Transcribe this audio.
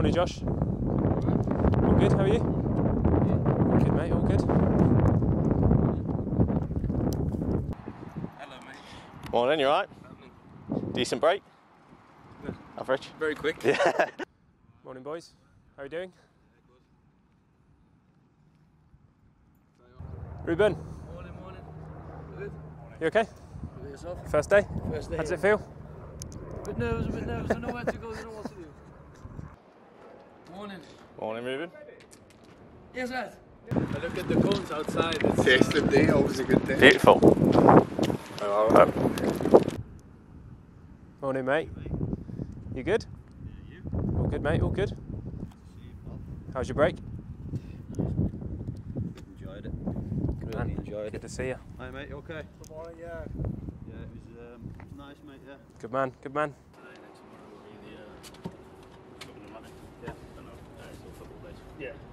Morning, Josh. All good, how are you? Good, mate, all good. Hello, mate. Morning, you alright? Decent break? Yeah. Average? Very quick. Yeah. Morning, boys. How are you doing? Ruben, Morning. Good. you okay? Good yourself? First day? First day. How does it feel? A bit nervous. I know where to go, I know what to do. Morning. Morning, Ruben. Yes, lad. I look at the cones outside. It's Festive day, always a good day. Beautiful. Morning, mate. You good? Yeah, you? All good, mate, all good. How's your break? Enjoyed it. Good Really man. enjoyed Good it. to see you. Hi, mate. You okay? Good morning, yeah. Yeah, it was nice, mate. Yeah. Good man, good man. Today, next tomorrow will be the Southern Atlantic. Yeah. I don't know. So a couple of days. Yeah.